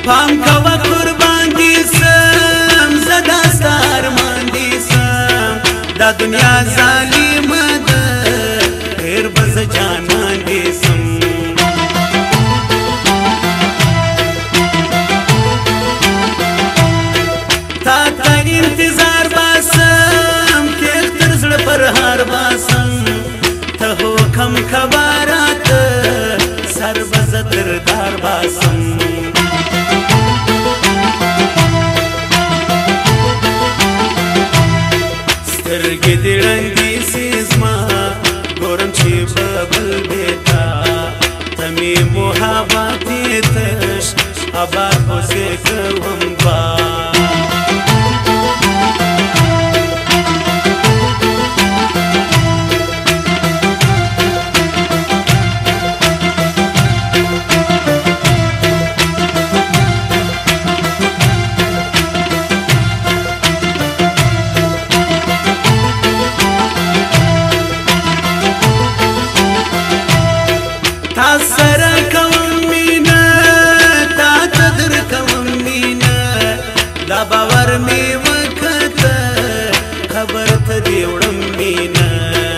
پام کوه قربان دي سم زدا ستار مان دي سم دا دنیا ظالمه ده ډېر بز جانان دي سم تا ته انتظار باسم کې تر زړه پر هار باسم ته حکم خبرات سر بز تر دار باسم سترګې دې ړندې سي زما ګورم چې ببل بیتا ته مې محبت تش آباد اوسې کوم با سره کوم مینا تا قدر کوم مینا دا باور می وکړه خبر ته دی وړم مینا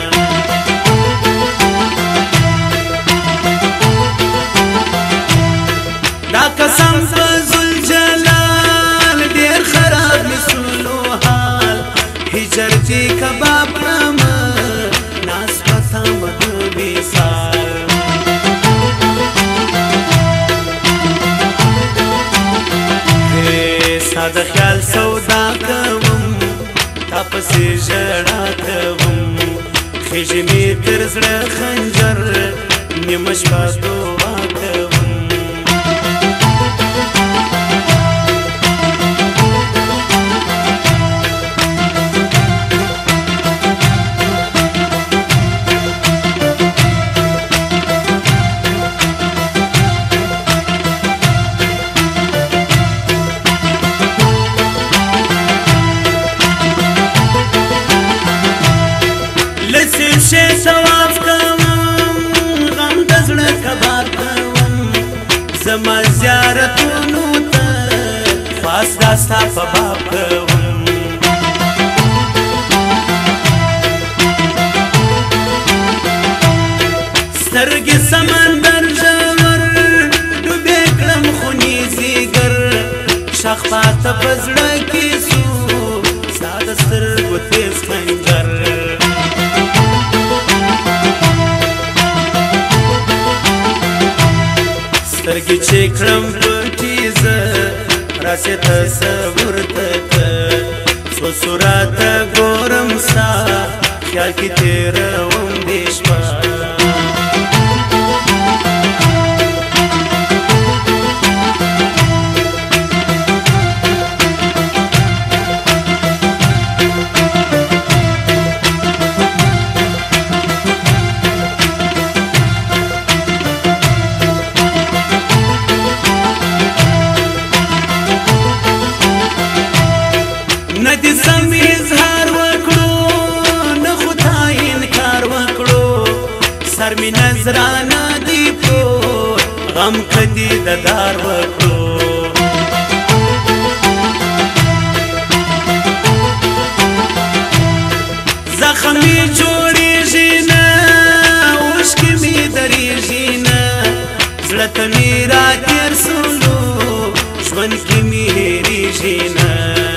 دا قسم فزل جلال ډیر خراب مسلو حال هجر چې کباب نام ناس پتا مدو بیسال د خیال سودا کوم تا پسې ژړا کوم خېژې مې تر زړه خنجر نیمه شپه دعا کوم ثواب کوم غم د زړه کباب کوم زما زیارتونو ته خاص دا ستا په باب کوم سترګې سمندر ژور ډوبې کړم خونې ځیګر شخ پاته په زړه کې سو ستا د سترګو تیز خنجر سترګې چې کړم پټې زه راسې تصور ته څو صورته ګورم ستا خیال کې تېروم دې شپه ندی سم اظهار وکړو نه خو تا انکار وکړو سر می نظرانه دی په غم کدی ددار وکړو زخم می جوړیږي نه اوښکې می درېږي نه زړه ته می راتېر سولو ژوند کې می هېرېږي نه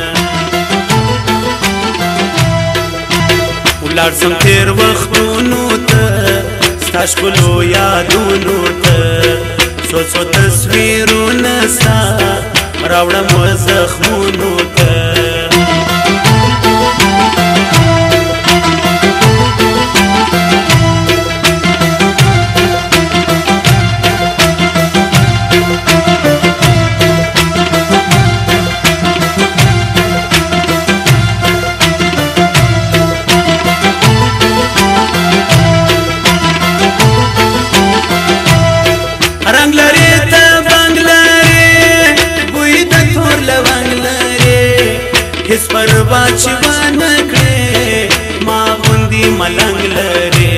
ولاړ سم تېر وختونو ته ستا ښکلو یادونو ته څو څو تصویرونه ستا راوړم و زخمونو ته رنگ لري ته بنګ لري بوی د تور لونګ لري هیڅ پروا چې ونه کړې ما غوندې ملنګ لري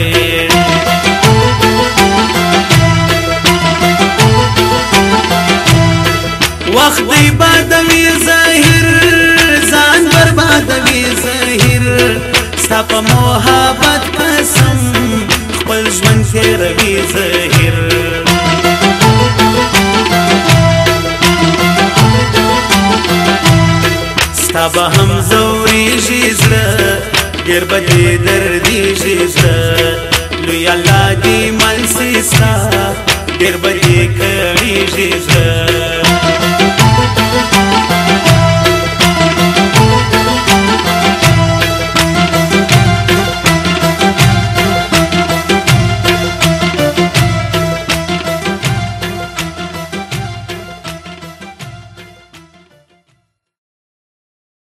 وخت دی بادوي ظاهر ځان بربادوي ظاهر ستا په محبت قسم خپل ژوند تېروي ظاهر ستا به هم ځورېږي زړه ډېر به دې دردېږي زړه لوی الله دې مل سي ستا ډېر به دې کړېږي زړه